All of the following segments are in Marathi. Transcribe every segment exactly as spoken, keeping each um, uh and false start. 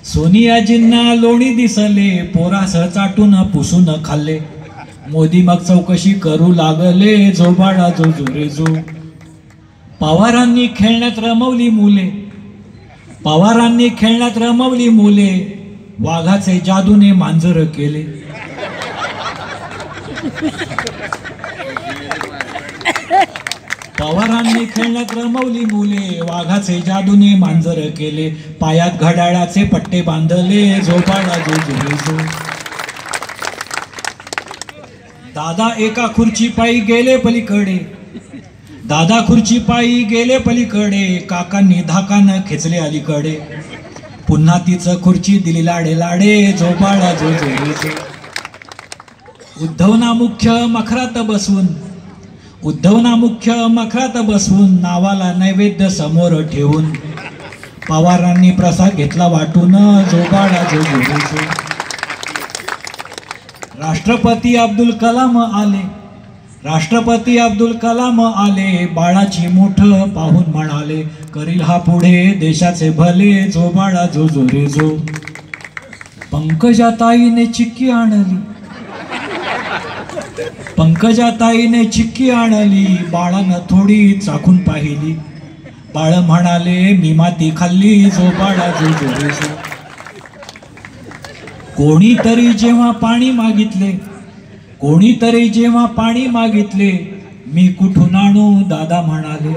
सोनियाजींना लोणी दिसले, पोरास चाटून पुसून खाल्ले. मोदी मग चौकशी करू लागले, जो बाळा जो जोरे जो. पवारांनी खेळण्यात रमवली मुले, पवारांनी खेळण्यात रमवली मुले, वाघाचे जादूने मांजर केले. पवारांनी खेळण्यात रमवली मुले, वाघाचे जादूने मांजर केले. पायात घड्याळाचे पट्टे बांधले, जो बाळा जो जोरे जो. दादा एका खुर्ची पायी गेले पलीकडे, दादा खुर्ची पायी गेले पलीकडे, काकांनी धाकानं खेचले अलीकडे. पुन्हा तिचं खुर्ची दिली लाडे लाडे, जो बाळा जो जोरे जो. उद्धवना मुख्य मखरात बसून, उद्धवना मुख्य मखरात बसवून, नावाला नैवेद्य समोर ठेवून, पवारांनी प्रसाद घेतला वाटून, जो बाळा जो जोरे जो. राष्ट्रपती अब्दुल कलाम आले, राष्ट्रपती अब्दुल कलाम आले, बाळाची मुठ पाहून म्हणाले, करील हा पुढे देशाचे भले, जो बाळा जो जोरे जो. पंकजाताईने चिक्की आणली, पंकजाताईने चिक्की आणली, बाळानं थोडी चाखून पाहिली. बाळ म्हणाले, मी माती खाल्ली, जो बाळा जो जोरे जो. कोणीतरी जेव्हा पाणी मागितले, कोणीतरी जेव्हा पाणी मागितले, मी कुठून आणू दादा म्हणाले.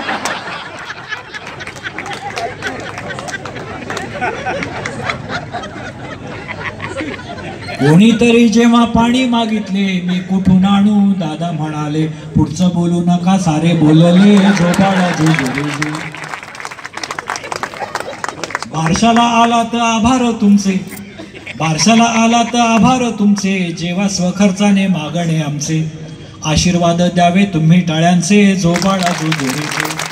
कोणीतरी जेव्हा पाणी मागितले, मी कुठून आणू दादा म्हणाले. पुढचं बोलू नका सारे बोलले, जो बाळा जो जोरे जो. बारशाला आला तर आभार तुमचे, बारशाला आला तर आभार तुमचे, जेव्हा स्वखर्चाने मागणे आमचे. आशीर्वाद द्यावे तुम्ही टाळ्यांचे, जो बाळा जो जोरे जो.